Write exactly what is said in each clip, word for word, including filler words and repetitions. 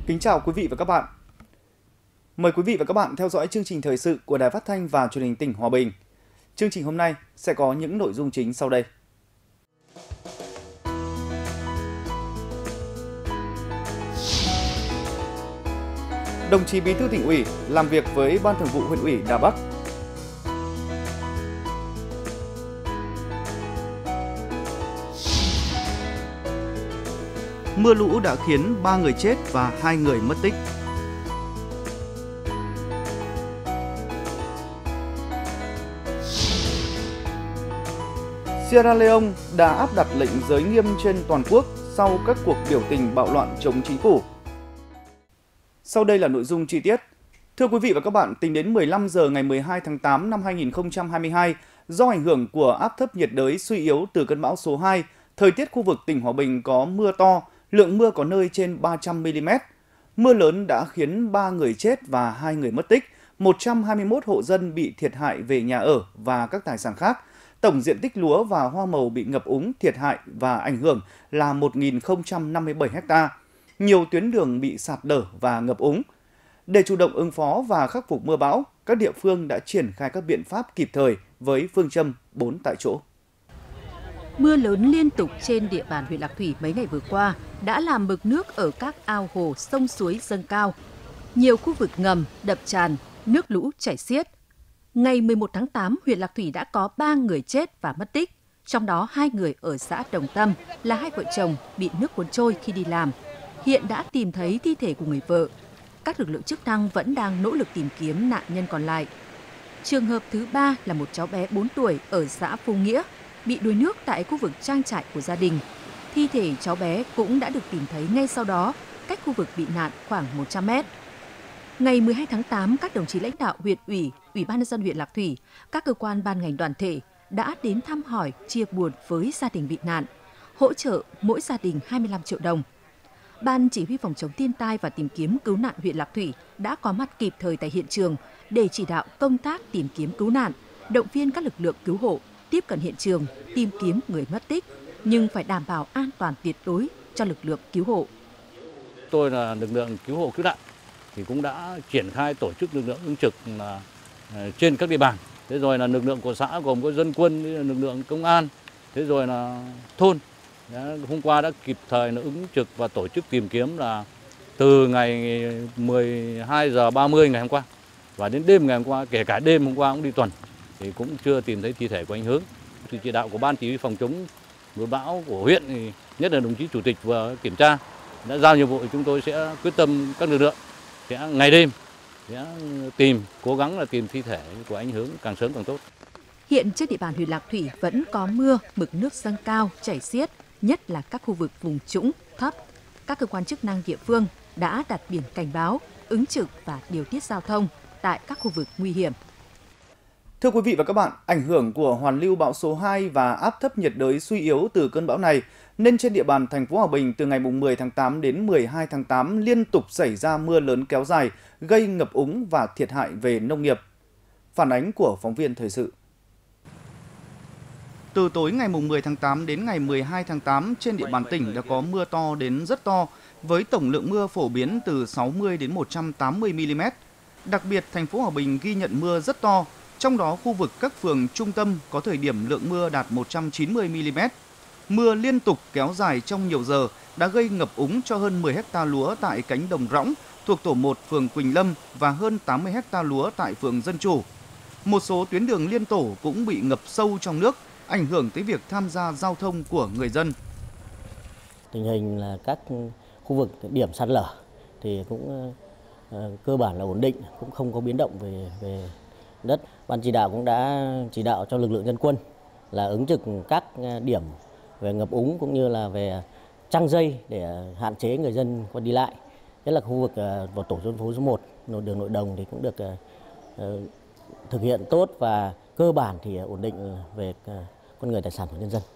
Kính chào quý vị và các bạn. Mời quý vị và các bạn theo dõi chương trình thời sự của Đài Phát thanh và Truyền hình tỉnh Hòa Bình. Chương trình hôm nay sẽ có những nội dung chính sau đây. Đồng chí Bí thư Tỉnh ủy làm việc với Ban Thường vụ Huyện ủy Đà Bắc. Mưa lũ đã khiến ba người chết và hai người mất tích. Sierra Leone đã áp đặt lệnh giới nghiêm trên toàn quốc sau các cuộc biểu tình bạo loạn chống chính phủ. Sau đây là nội dung chi tiết. Thưa quý vị và các bạn, tính đến mười lăm giờ ngày mười hai tháng tám năm hai nghìn không trăm hai mươi hai, do ảnh hưởng của áp thấp nhiệt đới suy yếu từ cơn bão số hai, thời tiết khu vực tỉnh Hòa Bình có mưa to, lượng mưa có nơi trên ba trăm mi li mét. Mưa lớn đã khiến ba người chết và hai người mất tích, một trăm hai mươi mốt hộ dân bị thiệt hại về nhà ở và các tài sản khác. Tổng diện tích lúa và hoa màu bị ngập úng, thiệt hại và ảnh hưởng là một nghìn không trăm năm mươi bảy ha. Nhiều tuyến đường bị sạt lở và ngập úng. Để chủ động ứng phó và khắc phục mưa bão, các địa phương đã triển khai các biện pháp kịp thời với phương châm bốn tại chỗ. Mưa lớn liên tục trên địa bàn huyện Lạc Thủy mấy ngày vừa qua đã làm mực nước ở các ao hồ, sông suối dâng cao. Nhiều khu vực ngầm, đập tràn, nước lũ chảy xiết. Ngày mười một tháng tám, huyện Lạc Thủy đã có ba người chết và mất tích, trong đó hai người ở xã Đồng Tâm là hai vợ chồng bị nước cuốn trôi khi đi làm. Hiện đã tìm thấy thi thể của người vợ. Các lực lượng chức năng vẫn đang nỗ lực tìm kiếm nạn nhân còn lại. Trường hợp thứ ba là một cháu bé bốn tuổi ở xã Phú Nghĩa bị đuối nước tại khu vực trang trại của gia đình. Thi thể cháu bé cũng đã được tìm thấy ngay sau đó, cách khu vực bị nạn khoảng một trăm mét. Ngày mười hai tháng tám, các đồng chí lãnh đạo huyện ủy, Ủy ban nhân dân huyện Lạc Thủy, các cơ quan ban ngành đoàn thể đã đến thăm hỏi, chia buồn với gia đình bị nạn, hỗ trợ mỗi gia đình hai mươi lăm triệu đồng. Ban chỉ huy phòng chống thiên tai và tìm kiếm cứu nạn huyện Lạc Thủy đã có mặt kịp thời tại hiện trường để chỉ đạo công tác tìm kiếm cứu nạn, động viên các lực lượng cứu hộ tiếp cận hiện trường, tìm kiếm người mất tích, nhưng phải đảm bảo an toàn tuyệt đối cho lực lượng cứu hộ. Tôi là lực lượng cứu hộ cứu nạn thì cũng đã triển khai tổ chức lực lượng ứng trực là trên các địa bàn. Thế rồi là lực lượng của xã gồm có dân quân, lực lượng công an, thế rồi là thôn. Hôm qua đã kịp thời là ứng trực và tổ chức tìm kiếm là từ ngày mười hai giờ ba mươi ngày hôm qua và đến đêm ngày hôm qua, kể cả đêm hôm qua cũng đi tuần thì cũng chưa tìm thấy thi thể của anh Hướng. Sự chỉ đạo của Ban chỉ huy phòng chống mưa bão của huyện thì nhất là đồng chí chủ tịch vừa kiểm tra đã giao nhiệm vụ, chúng tôi sẽ quyết tâm các lực lượng sẽ ngày đêm sẽ tìm, cố gắng là tìm thi thể của anh Hướng càng sớm càng tốt. Hiện trên địa bàn huyện Lạc Thủy vẫn có mưa, mực nước dâng cao, chảy xiết, nhất là các khu vực vùng trũng, thấp. Các cơ quan chức năng địa phương đã đặt biển cảnh báo, ứng trực và điều tiết giao thông tại các khu vực nguy hiểm. Thưa quý vị và các bạn, ảnh hưởng của hoàn lưu bão số hai và áp thấp nhiệt đới suy yếu từ cơn bão này nên trên địa bàn thành phố Hòa Bình từ ngày mười tháng tám đến mười hai tháng tám liên tục xảy ra mưa lớn kéo dài, gây ngập úng và thiệt hại về nông nghiệp. Phản ánh của phóng viên thời sự. Từ tối ngày mười tháng tám đến ngày mười hai tháng tám, trên địa bàn tỉnh đã có mưa to đến rất to, với tổng lượng mưa phổ biến từ sáu mươi đến một trăm tám mươi mi li mét. Đặc biệt, thành phố Hòa Bình ghi nhận mưa rất to, trong đó khu vực các phường trung tâm có thời điểm lượng mưa đạt một trăm chín mươi mi li mét. Mưa liên tục kéo dài trong nhiều giờ đã gây ngập úng cho hơn mười héc ta lúa tại cánh đồng Rõng thuộc tổ một phường Quỳnh Lâm và hơn tám mươi héc ta lúa tại phường Dân Chủ. Một số tuyến đường liên tổ cũng bị ngập sâu trong nước, ảnh hưởng tới việc tham gia giao thông của người dân. Tình hình là các khu vực điểm sạt lở thì cũng uh, cơ bản là ổn định, cũng không có biến động về về đất. Ban chỉ đạo cũng đã chỉ đạo cho lực lượng dân quân là ứng trực các điểm về ngập úng cũng như là về trăng dây để hạn chế người dân qua đi lại. Nhất là khu vực uh, vào tổ dân phố số một, đường Nội Đồng thì cũng được uh, uh, thực hiện tốt và cơ bản thì ổn định về uh, con người tài sản của nhân dân.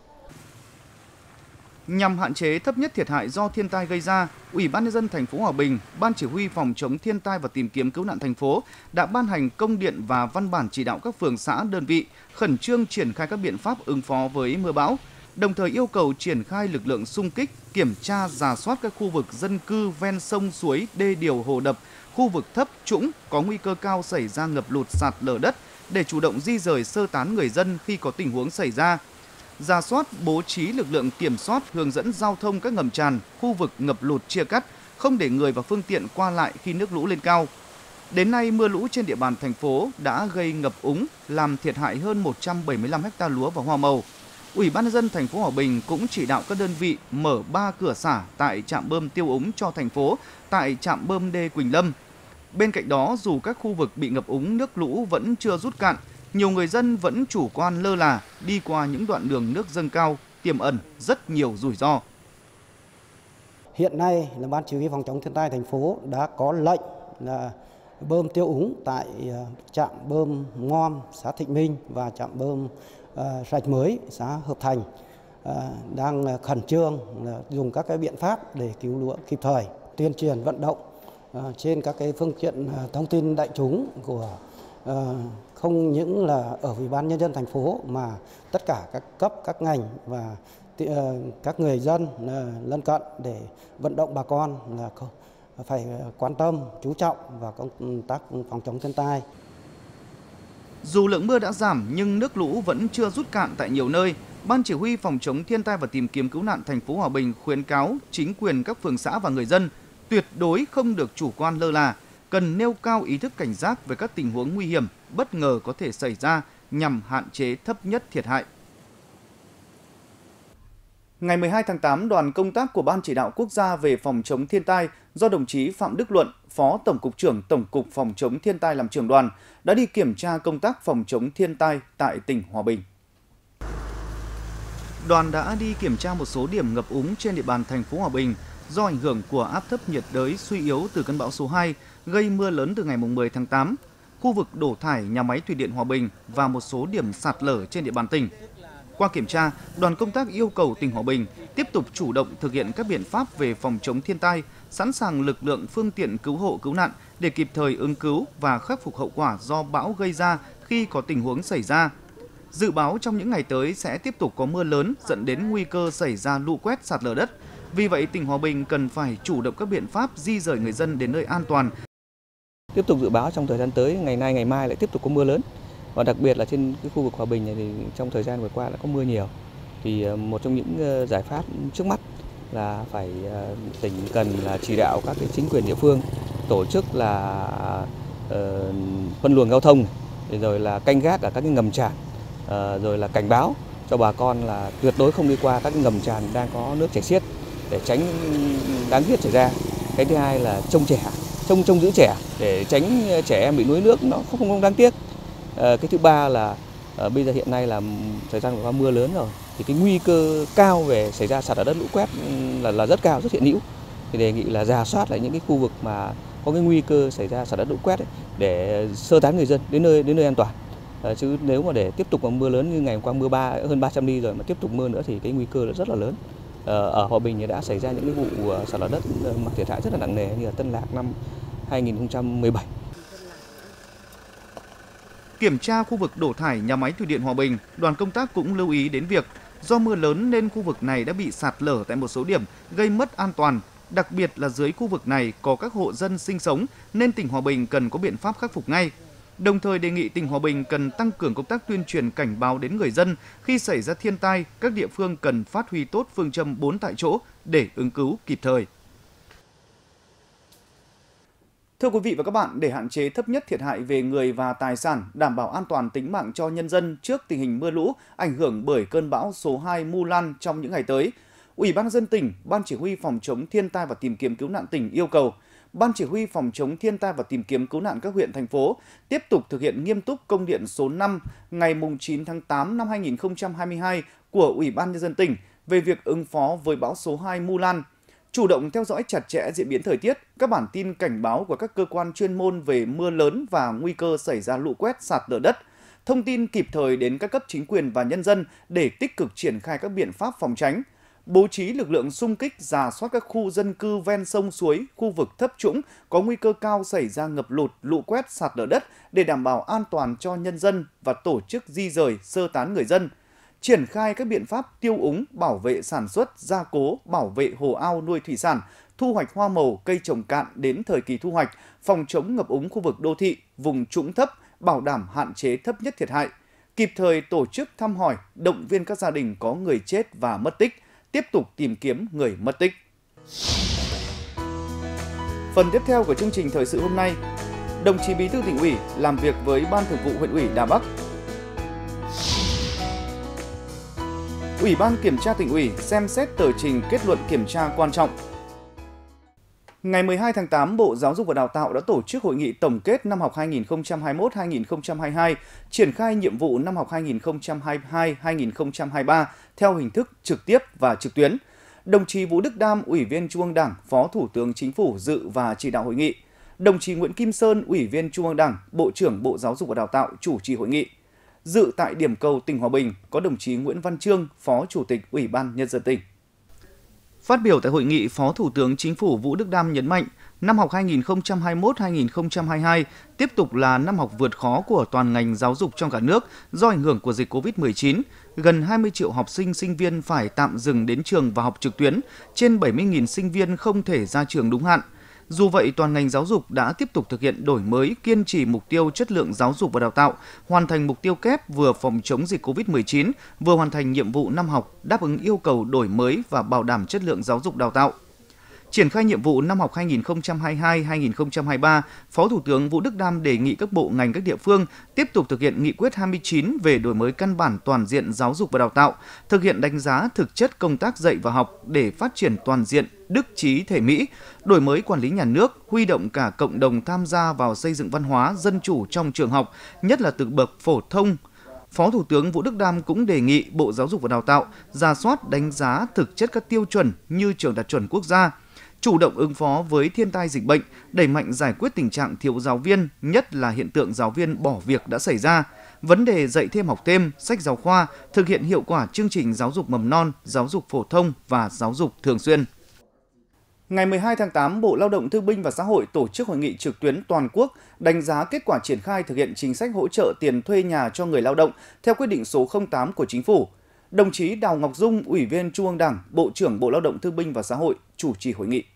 Nhằm hạn chế thấp nhất thiệt hại do thiên tai gây ra, Ủy ban nhân dân thành phố Hòa Bình, Ban chỉ huy phòng chống thiên tai và tìm kiếm cứu nạn thành phố đã ban hành công điện và văn bản chỉ đạo các phường xã, đơn vị khẩn trương triển khai các biện pháp ứng phó với mưa bão. đồng thời yêu cầu triển khai lực lượng xung kích, kiểm tra, rà soát các khu vực dân cư ven sông suối, đê điều, hồ đập, khu vực thấp, trũng có nguy cơ cao xảy ra ngập lụt, sạt lở đất để chủ động di rời sơ tán người dân khi có tình huống xảy ra. Rà soát, bố trí lực lượng kiểm soát, hướng dẫn giao thông các ngầm tràn, khu vực ngập lụt chia cắt, không để người và phương tiện qua lại khi nước lũ lên cao. Đến nay, mưa lũ trên địa bàn thành phố đã gây ngập úng, làm thiệt hại hơn một trăm bảy mươi lăm ha lúa và hoa màu. Ủy ban nhân dân thành phố Hòa Bình cũng chỉ đạo các đơn vị mở ba cửa xả tại trạm bơm tiêu úng cho thành phố, tại trạm bơm đê Quỳnh Lâm. Bên cạnh đó, dù các khu vực bị ngập úng nước lũ vẫn chưa rút cạn, nhiều người dân vẫn chủ quan lơ là đi qua những đoạn đường nước dâng cao, tiềm ẩn rất nhiều rủi ro. Hiện nay là Ban Chỉ huy phòng chống thiên tai thành phố đã có lệnh là bơm tiêu úng tại trạm bơm Ngom, xã Thịnh Minh và trạm bơm Rạch Mới, xã Hợp Thành đang khẩn trương dùng các cái biện pháp để cứu lúa kịp thời, tuyên truyền vận động trên các cái phương tiện thông tin đại chúng của không những là ở Ủy ban nhân dân thành phố mà tất cả các cấp, các ngành và các người dân lân cận để vận động bà con là phải quan tâm, chú trọng vào công tác phòng chống thiên tai. Dù lượng mưa đã giảm nhưng nước lũ vẫn chưa rút cạn tại nhiều nơi. Ban Chỉ huy phòng chống thiên tai và tìm kiếm cứu nạn thành phố Hòa Bình khuyến cáo chính quyền các phường xã và người dân tuyệt đối không được chủ quan lơ là, cần nêu cao ý thức cảnh giác về các tình huống nguy hiểm, bất ngờ có thể xảy ra nhằm hạn chế thấp nhất thiệt hại. Ngày mười hai tháng tám, đoàn công tác của Ban Chỉ đạo Quốc gia về phòng chống thiên tai do đồng chí Phạm Đức Luận, Phó Tổng cục trưởng Tổng cục Phòng chống thiên tai làm trưởng đoàn, đã đi kiểm tra công tác phòng chống thiên tai tại tỉnh Hòa Bình. Đoàn đã đi kiểm tra một số điểm ngập úng trên địa bàn thành phố Hòa Bình do ảnh hưởng của áp thấp nhiệt đới suy yếu từ cơn bão số hai gây mưa lớn từ ngày mười tháng tám, khu vực đổ thải nhà máy thủy điện Hòa Bình và một số điểm sạt lở trên địa bàn tỉnh. Qua kiểm tra, đoàn công tác yêu cầu tỉnh Hòa Bình tiếp tục chủ động thực hiện các biện pháp về phòng chống thiên tai, sẵn sàng lực lượng phương tiện cứu hộ cứu nạn để kịp thời ứng cứu và khắc phục hậu quả do bão gây ra khi có tình huống xảy ra. Dự báo trong những ngày tới sẽ tiếp tục có mưa lớn dẫn đến nguy cơ xảy ra lũ quét, sạt lở đất. Vì vậy, tỉnh Hòa Bình cần phải chủ động các biện pháp di rời người dân đến nơi an toàn. Tiếp tục dự báo trong thời gian tới, ngày nay, ngày mai lại tiếp tục có mưa lớn. Và đặc biệt là trên cái khu vực Hòa Bình này thì trong thời gian vừa qua đã có mưa nhiều. Thì một trong những giải pháp trước mắt là phải tỉnh cần là chỉ đạo các cái chính quyền địa phương tổ chức là uh, phân luồng giao thông, rồi là canh gác ở các cái ngầm tràn, uh, rồi là cảnh báo cho bà con là tuyệt đối không đi qua các cái ngầm tràn đang có nước chảy xiết để tránh đáng tiếc xảy ra. Cái thứ hai là trông trẻ, trông trông giữ trẻ để tránh trẻ em bị đuối nước, nó không không đáng tiếc. Cái thứ ba là uh, bây giờ hiện nay là thời gian vừa qua mưa lớn rồi thì cái nguy cơ cao về xảy ra sạt lở đất, lũ quét là là rất cao, rất hiện hữu. Thì đề nghị là rà soát lại những cái khu vực mà có cái nguy cơ xảy ra sạt lở đất, lũ quét ấy, để sơ tán người dân đến nơi đến nơi an toàn. Uh, chứ nếu mà để tiếp tục mà mưa lớn như ngày hôm qua mưa ba hơn ba trăm ly rồi mà tiếp tục mưa nữa thì cái nguy cơ rất là lớn. Uh, ở Hòa Bình thì đã xảy ra những cái vụ uh, sạt lở đất mà thiệt hại rất là nặng nề như ở Tân Lạc năm hai nghìn không trăm mười bảy. Kiểm tra khu vực đổ thải nhà máy thủy điện Hòa Bình, đoàn công tác cũng lưu ý đến việc do mưa lớn nên khu vực này đã bị sạt lở tại một số điểm gây mất an toàn, đặc biệt là dưới khu vực này có các hộ dân sinh sống nên tỉnh Hòa Bình cần có biện pháp khắc phục ngay. Đồng thời đề nghị tỉnh Hòa Bình cần tăng cường công tác tuyên truyền cảnh báo đến người dân khi xảy ra thiên tai, các địa phương cần phát huy tốt phương châm bốn tại chỗ để ứng cứu kịp thời. Thưa quý vị và các bạn, để hạn chế thấp nhất thiệt hại về người và tài sản, đảm bảo an toàn tính mạng cho nhân dân trước tình hình mưa lũ ảnh hưởng bởi cơn bão số hai Mu Lan trong những ngày tới, Ủy ban nhân dân tỉnh, Ban Chỉ huy phòng chống thiên tai và tìm kiếm cứu nạn tỉnh yêu cầu Ban Chỉ huy phòng chống thiên tai và tìm kiếm cứu nạn các huyện, thành phố tiếp tục thực hiện nghiêm túc công điện số năm ngày chín tháng tám năm hai nghìn không trăm hai mươi hai của Ủy ban nhân dân tỉnh về việc ứng phó với bão số hai Mu Lan. Chủ động theo dõi chặt chẽ diễn biến thời tiết, các bản tin cảnh báo của các cơ quan chuyên môn về mưa lớn và nguy cơ xảy ra lũ quét, sạt lở đất, thông tin kịp thời đến các cấp chính quyền và nhân dân để tích cực triển khai các biện pháp phòng tránh, bố trí lực lượng xung kích rà soát các khu dân cư ven sông suối, khu vực thấp trũng có nguy cơ cao xảy ra ngập lụt, lũ quét, sạt lở đất để đảm bảo an toàn cho nhân dân và tổ chức di rời, sơ tán người dân. triển khai các biện pháp tiêu úng, bảo vệ sản xuất, gia cố, bảo vệ hồ ao nuôi thủy sản, thu hoạch hoa màu, cây trồng cạn đến thời kỳ thu hoạch, phòng chống ngập úng khu vực đô thị, vùng trũng thấp, bảo đảm hạn chế thấp nhất thiệt hại. Kịp thời tổ chức thăm hỏi, động viên các gia đình có người chết và mất tích, tiếp tục tìm kiếm người mất tích. Phần tiếp theo của chương trình thời sự hôm nay, đồng chí Bí thư Tỉnh ủy làm việc với Ban Thường vụ Huyện ủy Đà Bắc. Ủy ban Kiểm tra Tỉnh ủy xem xét tờ trình kết luận kiểm tra quan trọng. Ngày mười hai tháng tám, Bộ Giáo dục và Đào tạo đã tổ chức hội nghị tổng kết năm học hai nghìn không trăm hai mươi mốt hai nghìn không trăm hai mươi hai, triển khai nhiệm vụ năm học hai nghìn không trăm hai mươi hai hai nghìn không trăm hai mươi ba theo hình thức trực tiếp và trực tuyến. Đồng chí Vũ Đức Đam, Ủy viên Trung ương Đảng, Phó Thủ tướng Chính phủ dự và chỉ đạo hội nghị. Đồng chí Nguyễn Kim Sơn, Ủy viên Trung ương Đảng, Bộ trưởng Bộ Giáo dục và Đào tạo chủ trì hội nghị. Dự tại điểm cầu tỉnh Hòa Bình có đồng chí Nguyễn Văn Chương, Phó Chủ tịch Ủy ban Nhân dân tỉnh. Phát biểu tại hội nghị, Phó Thủ tướng Chính phủ Vũ Đức Đam nhấn mạnh, năm học hai nghìn không trăm hai mươi mốt hai nghìn không trăm hai mươi hai tiếp tục là năm học vượt khó của toàn ngành giáo dục trong cả nước do ảnh hưởng của dịch covid mười chín. Gần hai mươi triệu học sinh, sinh viên phải tạm dừng đến trường và học trực tuyến, trên bảy mươi nghìn sinh viên không thể ra trường đúng hạn. Dù vậy, toàn ngành giáo dục đã tiếp tục thực hiện đổi mới, kiên trì mục tiêu chất lượng giáo dục và đào tạo, hoàn thành mục tiêu kép vừa phòng chống dịch covid mười chín, vừa hoàn thành nhiệm vụ năm học, đáp ứng yêu cầu đổi mới và bảo đảm chất lượng giáo dục đào tạo. Triển khai nhiệm vụ năm học hai nghìn không trăm hai mươi hai hai nghìn không trăm hai mươi ba, Phó Thủ tướng Vũ Đức Đam đề nghị các bộ ngành các địa phương tiếp tục thực hiện nghị quyết hai mươi chín về đổi mới căn bản toàn diện giáo dục và đào tạo, thực hiện đánh giá thực chất công tác dạy và học để phát triển toàn diện, đức trí thể mỹ, đổi mới quản lý nhà nước, huy động cả cộng đồng tham gia vào xây dựng văn hóa dân chủ trong trường học, nhất là từ bậc phổ thông. Phó Thủ tướng Vũ Đức Đam cũng đề nghị Bộ Giáo dục và Đào tạo rà soát đánh giá thực chất các tiêu chuẩn như trường đạt chuẩn quốc gia, chủ động ứng phó với thiên tai dịch bệnh, đẩy mạnh giải quyết tình trạng thiếu giáo viên, nhất là hiện tượng giáo viên bỏ việc đã xảy ra, vấn đề dạy thêm học thêm, sách giáo khoa, thực hiện hiệu quả chương trình giáo dục mầm non, giáo dục phổ thông và giáo dục thường xuyên. Ngày mười hai tháng tám, Bộ Lao động Thương binh và Xã hội tổ chức hội nghị trực tuyến toàn quốc đánh giá kết quả triển khai thực hiện chính sách hỗ trợ tiền thuê nhà cho người lao động theo quyết định số không tám của Chính phủ. Đồng chí Đào Ngọc Dung, Ủy viên Trung ương Đảng, Bộ trưởng Bộ Lao động Thương binh và Xã hội chủ trì hội nghị.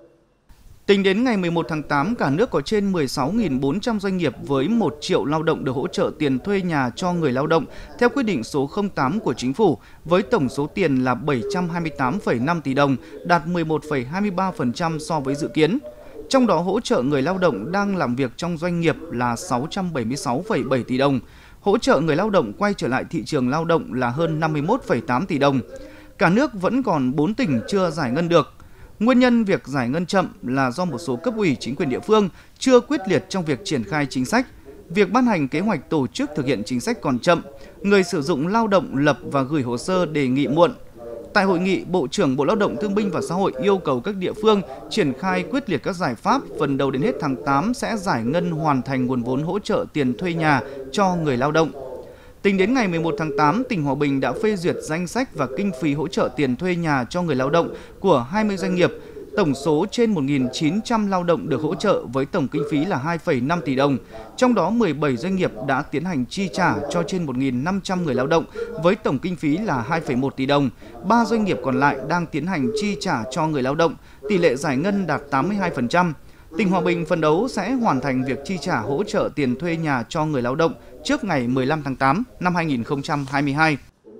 Tính đến ngày mười một tháng tám, cả nước có trên mười sáu nghìn bốn trăm doanh nghiệp với một triệu lao động được hỗ trợ tiền thuê nhà cho người lao động theo quyết định số không tám của Chính phủ, với tổng số tiền là bảy trăm hai mươi tám phẩy năm tỷ đồng, đạt mười một phẩy hai mươi ba phần trăm so với dự kiến. Trong đó hỗ trợ người lao động đang làm việc trong doanh nghiệp là sáu trăm bảy mươi sáu phẩy bảy tỷ đồng, hỗ trợ người lao động quay trở lại thị trường lao động là hơn năm mươi mốt phẩy tám tỷ đồng. Cả nước vẫn còn bốn tỉnh chưa giải ngân được. Nguyên nhân việc giải ngân chậm là do một số cấp ủy chính quyền địa phương chưa quyết liệt trong việc triển khai chính sách, việc ban hành kế hoạch tổ chức thực hiện chính sách còn chậm, người sử dụng lao động lập và gửi hồ sơ đề nghị muộn. Tại hội nghị, Bộ trưởng Bộ Lao động Thương binh và Xã hội yêu cầu các địa phương triển khai quyết liệt các giải pháp, phần đầu đến hết tháng tám sẽ giải ngân hoàn thành nguồn vốn hỗ trợ tiền thuê nhà cho người lao động. Tính đến ngày mười một tháng tám, tỉnh Hòa Bình đã phê duyệt danh sách và kinh phí hỗ trợ tiền thuê nhà cho người lao động của hai mươi doanh nghiệp. Tổng số trên một nghìn chín trăm lao động được hỗ trợ với tổng kinh phí là hai phẩy năm tỷ đồng. Trong đó mười bảy doanh nghiệp đã tiến hành chi trả cho trên một nghìn năm trăm người lao động với tổng kinh phí là hai phẩy một tỷ đồng. ba doanh nghiệp còn lại đang tiến hành chi trả cho người lao động, tỷ lệ giải ngân đạt tám mươi hai phần trăm. Tỉnh Hòa Bình phấn đấu sẽ hoàn thành việc chi trả hỗ trợ tiền thuê nhà cho người lao động trước ngày mười lăm tháng tám năm hai nghìn không trăm hai mươi hai.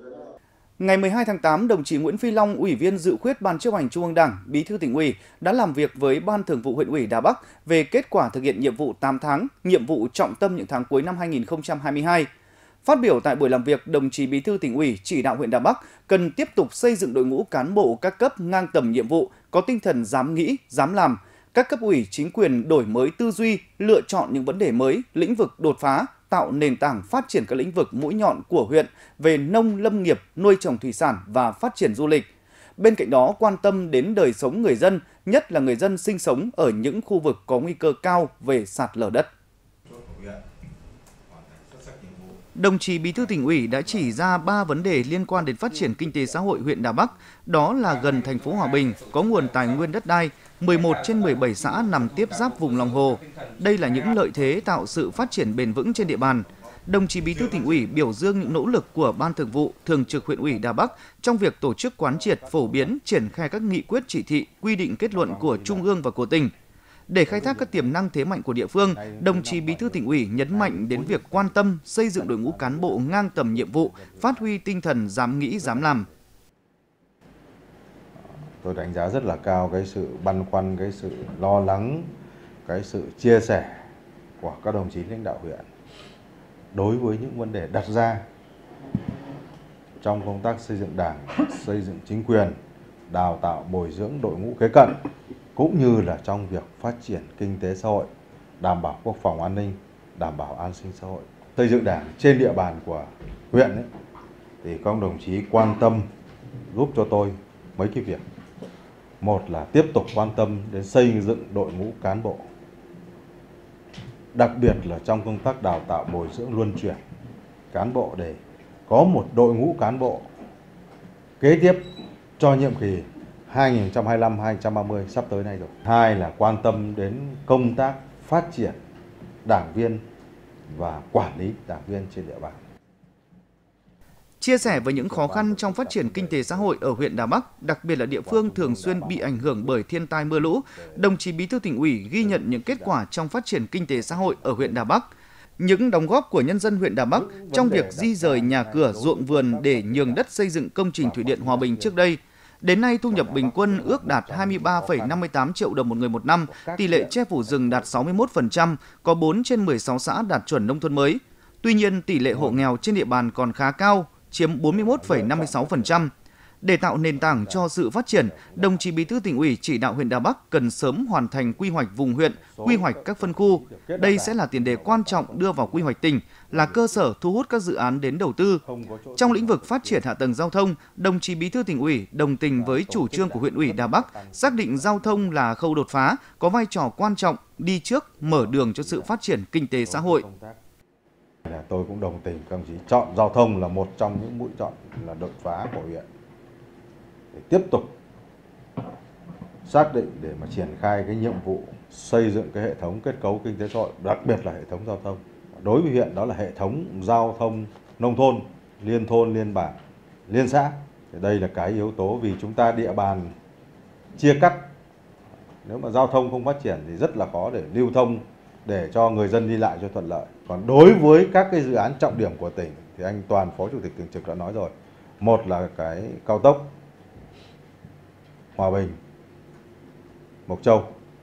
Ngày mười hai tháng tám, đồng chí Nguyễn Phi Long, Ủy viên Dự khuyết Ban Chấp hành Trung ương Đảng, Bí thư Tỉnh ủy đã làm việc với Ban Thường vụ Huyện ủy Đà Bắc về kết quả thực hiện nhiệm vụ tám tháng, nhiệm vụ trọng tâm những tháng cuối năm hai nghìn không trăm hai mươi hai. Phát biểu tại buổi làm việc, đồng chí Bí thư Tỉnh ủy chỉ đạo huyện Đà Bắc cần tiếp tục xây dựng đội ngũ cán bộ các cấp ngang tầm nhiệm vụ, có tinh thần dám nghĩ, dám làm. Các cấp ủy chính quyền đổi mới tư duy, lựa chọn những vấn đề mới, lĩnh vực đột phá, tạo nền tảng phát triển các lĩnh vực mũi nhọn của huyện về nông lâm nghiệp, nuôi trồng thủy sản và phát triển du lịch. Bên cạnh đó, quan tâm đến đời sống người dân, nhất là người dân sinh sống ở những khu vực có nguy cơ cao về sạt lở đất. Đồng chí Bí thư Tỉnh ủy đã chỉ ra ba vấn đề liên quan đến phát triển kinh tế xã hội huyện Đà Bắc, đó là gần thành phố Hòa Bình, có nguồn tài nguyên đất đai, mười một trên mười bảy xã nằm tiếp giáp vùng lòng hồ. Đây là những lợi thế tạo sự phát triển bền vững trên địa bàn. đồng chí Bí thư Tỉnh ủy biểu dương những nỗ lực của Ban Thường vụ, Thường trực Huyện ủy Đà Bắc trong việc tổ chức quán triệt, phổ biến, triển khai các nghị quyết, chỉ thị, quy định, kết luận của Trung ương và của tỉnh. Để khai thác các tiềm năng thế mạnh của địa phương, đồng chí Bí thư Tỉnh ủy nhấn mạnh đến việc quan tâm xây dựng đội ngũ cán bộ ngang tầm nhiệm vụ, phát huy tinh thần dám nghĩ, dám làm. Tôi đánh giá rất là cao cái sự băn khoăn, cái sự lo lắng, cái sự chia sẻ của các đồng chí lãnh đạo huyện đối với những vấn đề đặt ra trong công tác xây dựng Đảng, xây dựng chính quyền, đào tạo bồi dưỡng đội ngũ kế cận, cũng như là trong việc phát triển kinh tế xã hội, đảm bảo quốc phòng an ninh, đảm bảo an sinh xã hội. Xây dựng Đảng trên địa bàn của huyện ấy, thì các đồng chí quan tâm giúp cho tôi mấy cái việc. Một là tiếp tục quan tâm đến xây dựng đội ngũ cán bộ, đặc biệt là trong công tác đào tạo bồi dưỡng luân chuyển cán bộ để có một đội ngũ cán bộ kế tiếp cho nhiệm kỳ hai nghìn không trăm hai mươi lăm đến hai nghìn không trăm ba mươi sắp tới nay rồi. Hai là quan tâm đến công tác phát triển đảng viên và quản lý đảng viên trên địa bàn. Chia sẻ với những khó khăn trong phát triển kinh tế xã hội ở huyện Đà Bắc, đặc biệt là địa phương thường xuyên bị ảnh hưởng bởi thiên tai mưa lũ, đồng chí Bí thư Tỉnh ủy ghi nhận những kết quả trong phát triển kinh tế xã hội ở huyện Đà Bắc. Những đóng góp của nhân dân huyện Đà Bắc trong việc di rời nhà cửa, ruộng vườn để nhường đất xây dựng công trình thủy điện Hòa Bình trước đây. Đến nay, thu nhập bình quân ước đạt hai mươi ba phẩy năm mươi tám triệu đồng một người một năm, tỷ lệ che phủ rừng đạt sáu mươi mốt phần trăm, có bốn trên mười sáu xã đạt chuẩn nông thôn mới. Tuy nhiên, tỷ lệ hộ nghèo trên địa bàn còn khá cao, chiếm bốn mươi mốt phẩy năm mươi sáu phần trăm. Để tạo nền tảng cho sự phát triển, đồng chí Bí thư Tỉnh ủy chỉ đạo huyện Đà Bắc cần sớm hoàn thành quy hoạch vùng huyện, quy hoạch các phân khu. Đây sẽ là tiền đề quan trọng đưa vào quy hoạch tỉnh, là cơ sở thu hút các dự án đến đầu tư. Trong lĩnh vực phát triển hạ tầng giao thông, đồng chí Bí thư Tỉnh ủy đồng tình với chủ trương của huyện ủy Đà Bắc, xác định giao thông là khâu đột phá, có vai trò quan trọng, đi trước, mở đường cho sự phát triển kinh tế xã hội. Tôi cũng đồng tình các đồng chí chọn giao thông là một trong những mũi chọn là đột phá của huyện. Để tiếp tục xác định để mà triển khai cái nhiệm vụ xây dựng cái hệ thống kết cấu kinh tế xã hội, đặc biệt là hệ thống giao thông. Đối với huyện đó là hệ thống giao thông nông thôn, liên thôn, liên bản, liên xã. Thì đây là cái yếu tố vì chúng ta địa bàn chia cắt. Nếu mà giao thông không phát triển thì rất là khó để lưu thông, để cho người dân đi lại cho thuận lợi. Còn đối với các cái dự án trọng điểm của tỉnh thì anh Toàn, Phó Chủ tịch Thường trực đã nói rồi. Một là cái cao tốc Hòa Bình, Mộc Châu.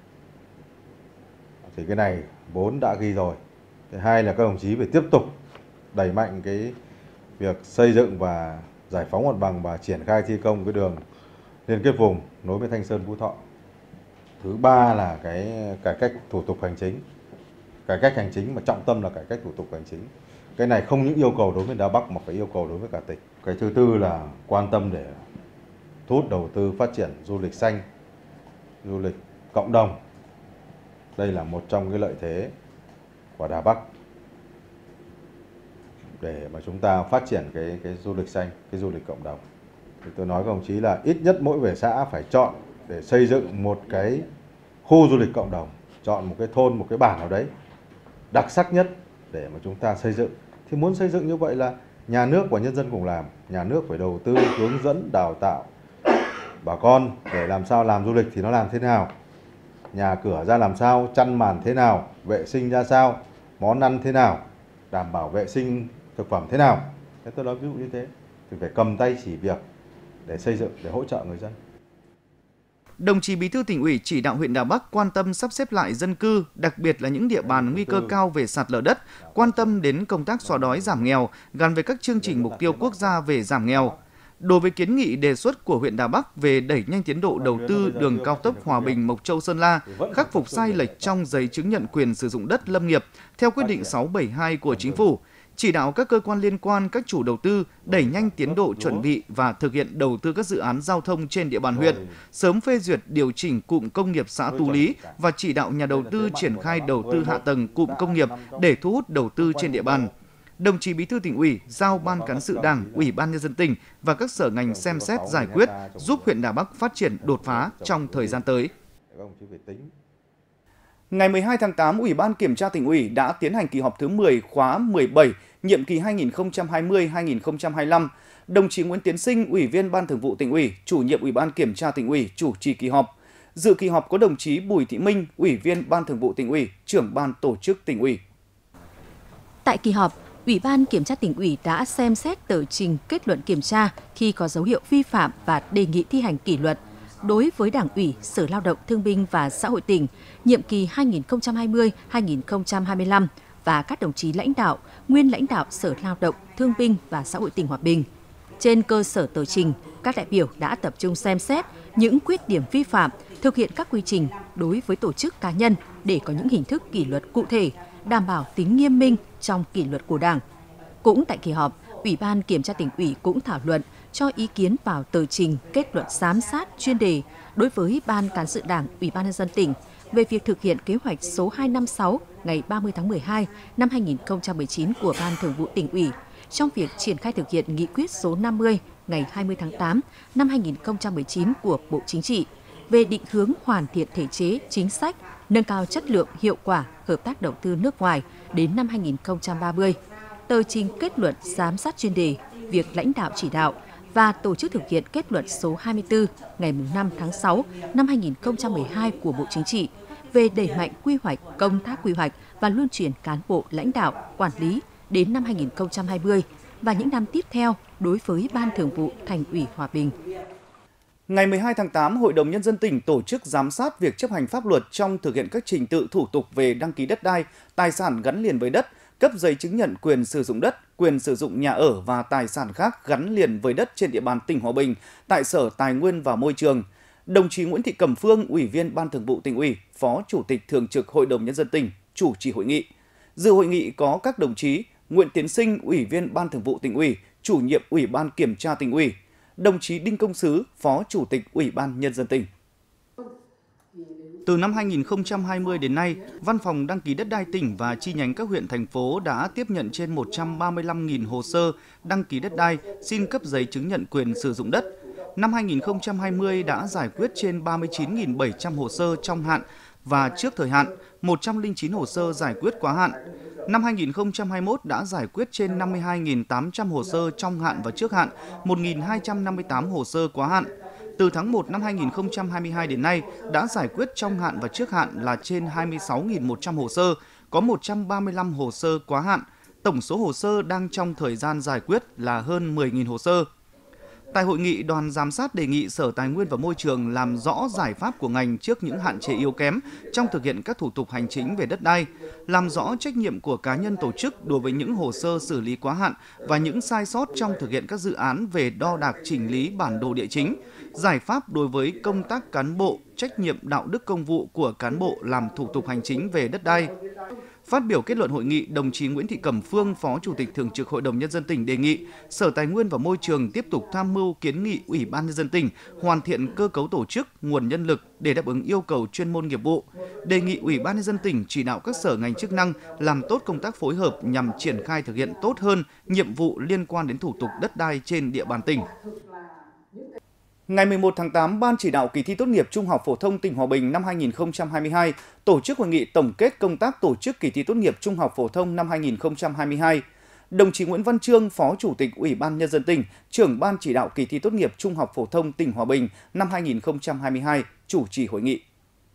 Thì cái này vốn đã ghi rồi. Thứ hai là các đồng chí phải tiếp tục đẩy mạnh cái việc xây dựng và giải phóng mặt bằng và triển khai thi công cái đường liên kết vùng nối với Thanh Sơn, Phú Thọ. Thứ ba là cái cải cách thủ tục hành chính. Cải cách hành chính mà trọng tâm là cải cách thủ tục hành chính. Cái này không những yêu cầu đối với Đà Bắc mà phải yêu cầu đối với cả tỉnh. Cái thứ tư là quan tâm để thu hút đầu tư phát triển du lịch xanh, du lịch cộng đồng. Đây là một trong cái lợi thế của Đà Bắc để mà chúng ta phát triển cái cái du lịch xanh, cái du lịch cộng đồng. Thì tôi nói các đồng chí là ít nhất mỗi về xã phải chọn để xây dựng một cái khu du lịch cộng đồng, chọn một cái thôn, một cái bản nào đấy đặc sắc nhất để mà chúng ta xây dựng. Thì muốn xây dựng như vậy là nhà nước và nhân dân cùng làm, nhà nước phải đầu tư, hướng dẫn, đào tạo bà con để làm sao làm du lịch thì nó làm thế nào, nhà cửa ra làm sao, chăn màn thế nào, vệ sinh ra sao, món ăn thế nào, đảm bảo vệ sinh thực phẩm thế nào. Thế tôi nói ví dụ như thế thì phải cầm tay chỉ việc để xây dựng, để hỗ trợ người dân. Đồng chí Bí thư Tỉnh ủy chỉ đạo huyện Đà Bắc quan tâm sắp xếp lại dân cư, đặc biệt là những địa bàn nguy cơ cao về sạt lở đất, quan tâm đến công tác xóa đói giảm nghèo gắn với các chương trình mục tiêu quốc gia về giảm nghèo. Đối với kiến nghị đề xuất của huyện Đà Bắc về đẩy nhanh tiến độ đầu tư đường cao tốc Hòa Bình - Mộc Châu - Sơn La, khắc phục sai lệch trong giấy chứng nhận quyền sử dụng đất lâm nghiệp theo quyết định sáu bảy hai của Chính phủ, chỉ đạo các cơ quan liên quan, các chủ đầu tư đẩy nhanh tiến độ chuẩn bị và thực hiện đầu tư các dự án giao thông trên địa bàn huyện, sớm phê duyệt điều chỉnh cụm công nghiệp xã Tú Lý và chỉ đạo nhà đầu tư triển khai đầu tư hạ tầng cụm công nghiệp để thu hút đầu tư trên địa bàn. Đồng chí Bí thư Tỉnh ủy giao Ban Cán sự Đảng, Ủy ban Nhân dân tỉnh và các sở ngành xem xét giải quyết, giúp huyện Đà Bắc phát triển đột phá trong thời gian tới. Ngày mười hai tháng tám, Ủy ban Kiểm tra Tỉnh ủy đã tiến hành kỳ họp thứ mười khóa mười bảy nhiệm kỳ hai nghìn không trăm hai mươi đến hai nghìn không trăm hai mươi lăm. Đồng chí Nguyễn Tiến Sinh, Ủy viên Ban Thường vụ Tỉnh ủy, Chủ nhiệm Ủy ban Kiểm tra Tỉnh ủy, chủ trì kỳ họp. Dự kỳ họp có đồng chí Bùi Thị Minh, Ủy viên Ban Thường vụ Tỉnh ủy, Trưởng Ban Tổ chức Tỉnh ủy. Tại kỳ họp, Ủy ban Kiểm tra Tỉnh ủy đã xem xét tờ trình kết luận kiểm tra khi có dấu hiệu vi phạm và đề nghị thi hành kỷ luật đối với Đảng ủy, Sở Lao động Thương binh và Xã hội tỉnh, nhiệm kỳ hai nghìn không trăm hai mươi đến hai nghìn không trăm hai mươi lăm và các đồng chí lãnh đạo, nguyên lãnh đạo Sở Lao động Thương binh và Xã hội tỉnh Hòa Bình. Trên cơ sở tờ trình, các đại biểu đã tập trung xem xét những khuyết điểm vi phạm, thực hiện các quy trình đối với tổ chức cá nhân để có những hình thức kỷ luật cụ thể, đảm bảo tính nghiêm minh trong kỷ luật của Đảng. Cũng tại kỳ họp, Ủy ban Kiểm tra Tỉnh ủy cũng thảo luận cho ý kiến vào tờ trình kết luận giám sát chuyên đề đối với Ban Cán sự Đảng Ủy ban Nhân dân tỉnh về việc thực hiện kế hoạch số hai trăm năm mươi sáu ngày ba mươi tháng mười hai năm hai nghìn không trăm mười chín của Ban Thường vụ Tỉnh ủy trong việc triển khai thực hiện nghị quyết số năm mươi ngày hai mươi tháng tám năm hai nghìn không trăm mười chín của Bộ Chính trị về định hướng hoàn thiện thể chế, chính sách, nâng cao chất lượng, hiệu quả hợp tác đầu tư nước ngoài đến năm hai nghìn không trăm ba mươi. Tờ trình kết luận giám sát chuyên đề, việc lãnh đạo chỉ đạo và tổ chức thực hiện kết luận số hai mươi tư ngày năm tháng sáu năm hai nghìn không trăm mười hai của Bộ Chính trị về đẩy mạnh quy hoạch, công tác quy hoạch và luân chuyển cán bộ lãnh đạo, quản lý đến năm hai nghìn không trăm hai mươi và những năm tiếp theo đối với Ban Thường vụ Thành ủy Hòa Bình. Ngày mười hai tháng tám, Hội đồng Nhân dân tỉnh tổ chức giám sát việc chấp hành pháp luật trong thực hiện các trình tự thủ tục về đăng ký đất đai, tài sản gắn liền với đất, cấp giấy chứng nhận quyền sử dụng đất, quyền sử dụng nhà ở và tài sản khác gắn liền với đất trên địa bàn tỉnh Hòa Bình tại Sở Tài nguyên và Môi trường. Đồng chí Nguyễn Thị Cẩm Phương, Ủy viên Ban Thường vụ Tỉnh ủy, Phó Chủ tịch Thường trực Hội đồng Nhân dân tỉnh, chủ trì hội nghị. Dự hội nghị có các đồng chí Nguyễn Tiến Sinh, Ủy viên Ban Thường vụ Tỉnh ủy, Chủ nhiệm Ủy ban Kiểm tra Tỉnh ủy, đồng chí Đinh Công Sứ, Phó Chủ tịch Ủy ban Nhân dân tỉnh. Từ năm hai nghìn không trăm hai mươi đến nay, Văn phòng Đăng ký đất đai tỉnh và chi nhánh các huyện, thành phố đã tiếp nhận trên một trăm ba mươi lăm nghìn hồ sơ đăng ký đất đai xin cấp giấy chứng nhận quyền sử dụng đất. Năm hai nghìn không trăm hai mươi đã giải quyết trên ba mươi chín nghìn bảy trăm hồ sơ trong hạn và trước thời hạn, một trăm lẻ chín hồ sơ giải quyết quá hạn. Năm hai nghìn không trăm hai mươi mốt đã giải quyết trên năm mươi hai nghìn tám trăm hồ sơ trong hạn và trước hạn, một nghìn hai trăm năm mươi tám hồ sơ quá hạn. Từ tháng một năm hai nghìn không trăm hai mươi hai đến nay, đã giải quyết trong hạn và trước hạn là trên hai mươi sáu nghìn một trăm hồ sơ, có một trăm ba mươi lăm hồ sơ quá hạn. Tổng số hồ sơ đang trong thời gian giải quyết là hơn mười nghìn hồ sơ. Tại hội nghị, đoàn giám sát đề nghị Sở Tài nguyên và Môi trường làm rõ giải pháp của ngành trước những hạn chế yếu kém trong thực hiện các thủ tục hành chính về đất đai, làm rõ trách nhiệm của cá nhân tổ chức đối với những hồ sơ xử lý quá hạn và những sai sót trong thực hiện các dự án về đo đạc chỉnh lý bản đồ địa chính, giải pháp đối với công tác cán bộ, trách nhiệm đạo đức công vụ của cán bộ làm thủ tục hành chính về đất đai. Phát biểu kết luận hội nghị, đồng chí Nguyễn Thị Cẩm Phương, Phó Chủ tịch Thường trực Hội đồng Nhân dân tỉnh đề nghị Sở Tài nguyên và Môi trường tiếp tục tham mưu kiến nghị Ủy ban Nhân dân tỉnh hoàn thiện cơ cấu tổ chức, nguồn nhân lực để đáp ứng yêu cầu chuyên môn nghiệp vụ. Đề nghị Ủy ban Nhân dân tỉnh chỉ đạo các sở ngành chức năng làm tốt công tác phối hợp nhằm triển khai thực hiện tốt hơn nhiệm vụ liên quan đến thủ tục đất đai trên địa bàn tỉnh. Ngày mười một tháng tám, Ban chỉ đạo kỳ thi tốt nghiệp trung học phổ thông tỉnh Hòa Bình năm hai nghìn không trăm hai mươi hai tổ chức hội nghị tổng kết công tác tổ chức kỳ thi tốt nghiệp trung học phổ thông năm hai nghìn không trăm hai mươi hai. Đồng chí Nguyễn Văn Trương, Phó Chủ tịch Ủy ban Nhân dân tỉnh, trưởng Ban chỉ đạo kỳ thi tốt nghiệp trung học phổ thông tỉnh Hòa Bình năm hai nghìn không trăm hai mươi hai chủ trì hội nghị.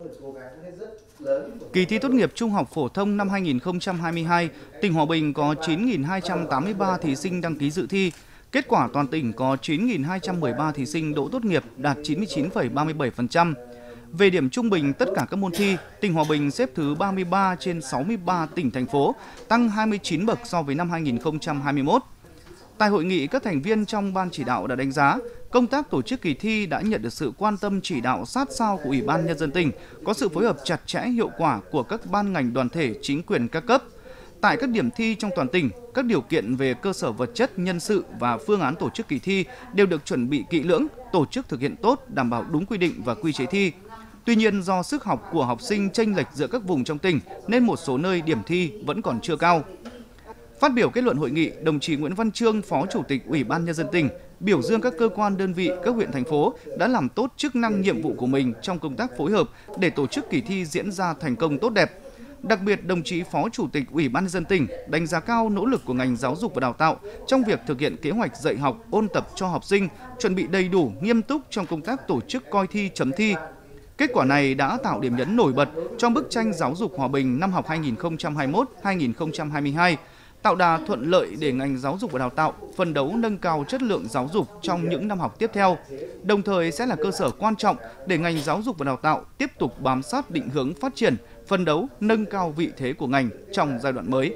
Kỳ thi tốt nghiệp trung học phổ thông năm hai nghìn không trăm hai mươi hai, tỉnh Hòa Bình có chín nghìn hai trăm tám mươi ba thí sinh đăng ký dự thi. Kết quả toàn tỉnh có chín nghìn hai trăm mười ba thí sinh đỗ tốt nghiệp, đạt chín mươi chín phẩy ba mươi bảy phần trăm. Về điểm trung bình tất cả các môn thi, tỉnh Hòa Bình xếp thứ ba mươi ba trên sáu mươi ba tỉnh, thành phố, tăng hai mươi chín bậc so với năm hai nghìn không trăm hai mươi mốt. Tại hội nghị, các thành viên trong Ban chỉ đạo đã đánh giá công tác tổ chức kỳ thi đã nhận được sự quan tâm chỉ đạo sát sao của Ủy ban Nhân dân tỉnh, có sự phối hợp chặt chẽ hiệu quả của các ban ngành đoàn thể, chính quyền các cấp. Tại các điểm thi trong toàn tỉnh, các điều kiện về cơ sở vật chất, nhân sự và phương án tổ chức kỳ thi đều được chuẩn bị kỹ lưỡng, tổ chức thực hiện tốt, đảm bảo đúng quy định và quy chế thi. Tuy nhiên, do sức học của học sinh chênh lệch giữa các vùng trong tỉnh nên một số nơi điểm thi vẫn còn chưa cao. Phát biểu kết luận hội nghị, đồng chí Nguyễn Văn Trương, Phó Chủ tịch Ủy ban Nhân dân tỉnh, biểu dương các cơ quan đơn vị, các huyện, thành phố đã làm tốt chức năng nhiệm vụ của mình trong công tác phối hợp để tổ chức kỳ thi diễn ra thành công tốt đẹp. Đặc biệt, đồng chí Phó Chủ tịch Ủy ban nhân dân tỉnh đánh giá cao nỗ lực của ngành giáo dục và đào tạo trong việc thực hiện kế hoạch dạy học, ôn tập cho học sinh, chuẩn bị đầy đủ, nghiêm túc trong công tác tổ chức coi thi, chấm thi. Kết quả này đã tạo điểm nhấn nổi bật trong bức tranh giáo dục hòa bình năm học hai nghìn không trăm hai mươi mốt hai nghìn không trăm hai mươi hai, tạo đà thuận lợi để ngành giáo dục và đào tạo phấn đấu nâng cao chất lượng giáo dục trong những năm học tiếp theo, đồng thời sẽ là cơ sở quan trọng để ngành giáo dục và đào tạo tiếp tục bám sát định hướng phát triển, phấn đấu nâng cao vị thế của ngành trong giai đoạn mới.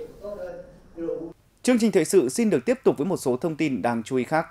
Chương trình thời sự xin được tiếp tục với một số thông tin đáng chú ý khác.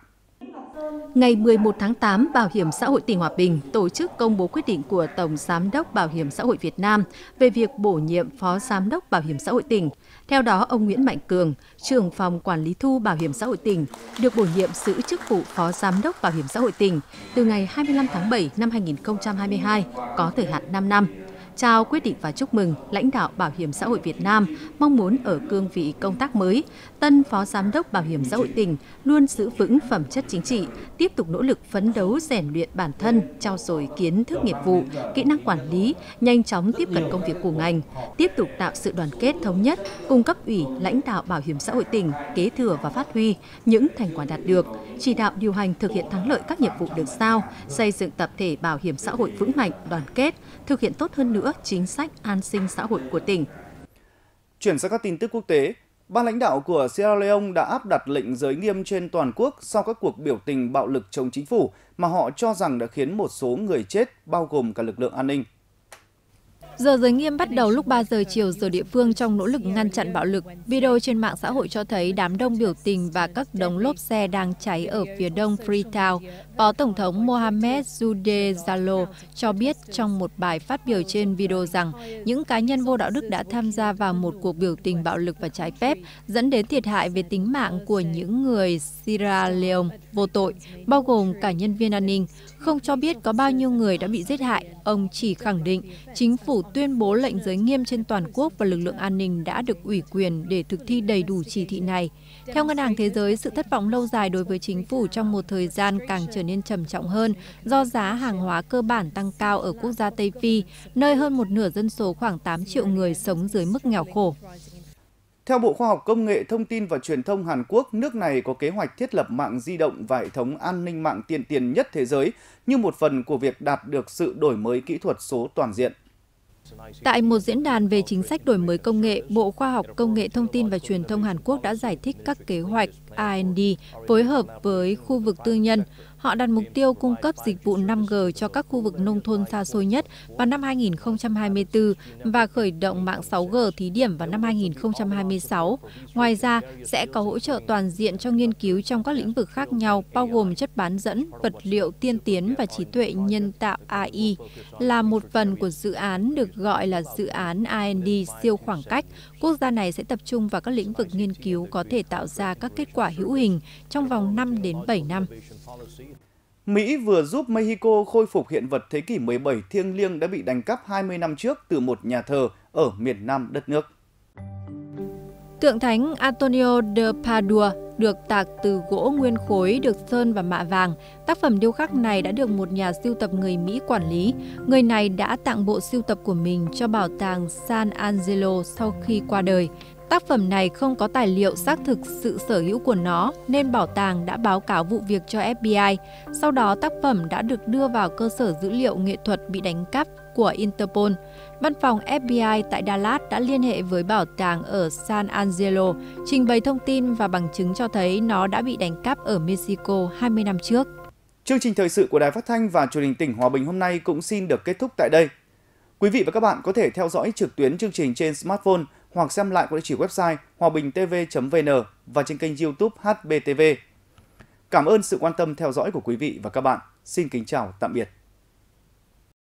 Ngày mười một tháng tám, Bảo hiểm xã hội tỉnh Hòa Bình tổ chức công bố quyết định của Tổng Giám đốc Bảo hiểm xã hội Việt Nam về việc bổ nhiệm Phó Giám đốc Bảo hiểm xã hội tỉnh. Theo đó, ông Nguyễn Mạnh Cường, trưởng phòng quản lý thu Bảo hiểm xã hội tỉnh, được bổ nhiệm giữ chức vụ Phó Giám đốc Bảo hiểm xã hội tỉnh từ ngày hai mươi lăm tháng bảy năm hai nghìn không trăm hai mươi hai, có thời hạn năm năm. Trao quyết định và chúc mừng lãnh đạo Bảo hiểm xã hội Việt Nam mong muốn ở cương vị công tác mới, tân Phó Giám đốc Bảo hiểm xã hội tỉnh luôn giữ vững phẩm chất chính trị, tiếp tục nỗ lực phấn đấu rèn luyện bản thân, trau dồi kiến thức nghiệp vụ, kỹ năng quản lý, nhanh chóng tiếp cận công việc của ngành, tiếp tục tạo sự đoàn kết thống nhất, cung cấp ủy lãnh đạo Bảo hiểm xã hội tỉnh kế thừa và phát huy những thành quả đạt được, chỉ đạo điều hành thực hiện thắng lợi các nhiệm vụ được giao, xây dựng tập thể bảo hiểm xã hội vững mạnh, đoàn kết, thực hiện tốt hơn nữa chính sách an sinh xã hội của tỉnh. Chuyển sang các tin tức quốc tế, ban lãnh đạo của Sierra Leone đã áp đặt lệnh giới nghiêm trên toàn quốc sau các cuộc biểu tình bạo lực chống chính phủ mà họ cho rằng đã khiến một số người chết, bao gồm cả lực lượng an ninh. Giờ giới nghiêm bắt đầu lúc ba giờ chiều giờ địa phương trong nỗ lực ngăn chặn bạo lực. Video trên mạng xã hội cho thấy đám đông biểu tình và các đống lốp xe đang cháy ở phía đông Freetown. Phó Tổng thống Mohamed Jude Jallow cho biết trong một bài phát biểu trên video rằng những cá nhân vô đạo đức đã tham gia vào một cuộc biểu tình bạo lực và trái phép, dẫn đến thiệt hại về tính mạng của những người Sierra Leone vô tội, bao gồm cả nhân viên an ninh. Không cho biết có bao nhiêu người đã bị giết hại, ông chỉ khẳng định chính phủ tuyên bố lệnh giới nghiêm trên toàn quốc và lực lượng an ninh đã được ủy quyền để thực thi đầy đủ chỉ thị này. Theo Ngân hàng Thế giới, sự thất vọng lâu dài đối với chính phủ trong một thời gian càng trở nên trầm trọng hơn do giá hàng hóa cơ bản tăng cao ở quốc gia Tây Phi, nơi hơn một nửa dân số khoảng tám triệu người sống dưới mức nghèo khổ. Theo Bộ Khoa học Công nghệ Thông tin và Truyền thông Hàn Quốc, nước này có kế hoạch thiết lập mạng di động và hệ thống an ninh mạng tiên tiến nhất thế giới như một phần của việc đạt được sự đổi mới kỹ thuật số toàn diện. Tại một diễn đàn về chính sách đổi mới công nghệ, Bộ Khoa học Công nghệ Thông tin và Truyền thông Hàn Quốc đã giải thích các kế hoạch R and D phối hợp với khu vực tư nhân. Họ đặt mục tiêu cung cấp dịch vụ năm G cho các khu vực nông thôn xa xôi nhất vào năm hai nghìn không trăm hai mươi tư và khởi động mạng sáu G thí điểm vào năm hai nghìn không trăm hai mươi sáu. Ngoài ra, sẽ có hỗ trợ toàn diện cho nghiên cứu trong các lĩnh vực khác nhau, bao gồm chất bán dẫn, vật liệu tiên tiến và trí tuệ nhân tạo A I, là một phần của dự án được gọi là dự án R and D siêu khoảng cách. Quốc gia này sẽ tập trung vào các lĩnh vực nghiên cứu có thể tạo ra các kết quả hữu hình trong vòng năm đến bảy năm. Mỹ vừa giúp Mexico khôi phục hiện vật thế kỷ mười bảy thiêng liêng đã bị đánh cắp hai mươi năm trước từ một nhà thờ ở miền nam đất nước. Tượng thánh Antonio de Padua được tạc từ gỗ nguyên khối được sơn và mạ vàng. Tác phẩm điêu khắc này đã được một nhà sưu tập người Mỹ quản lý. Người này đã tặng bộ sưu tập của mình cho bảo tàng San Angelo sau khi qua đời. Tác phẩm này không có tài liệu xác thực sự sở hữu của nó, nên bảo tàng đã báo cáo vụ việc cho F B I. Sau đó, tác phẩm đã được đưa vào cơ sở dữ liệu nghệ thuật bị đánh cắp của Interpol. Văn phòng F B I tại Dallas đã liên hệ với bảo tàng ở San Angelo, trình bày thông tin và bằng chứng cho thấy nó đã bị đánh cắp ở Mexico hai mươi năm trước. Chương trình thời sự của Đài Phát thanh và Truyền hình tỉnh Hòa Bình hôm nay cũng xin được kết thúc tại đây. Quý vị và các bạn có thể theo dõi trực tuyến chương trình trên smartphone hoặc xem lại qua địa chỉ website hòa bình t v chấm v n và trên kênh YouTube H B T V. Cảm ơn sự quan tâm theo dõi của quý vị và các bạn. Xin kính chào tạm biệt.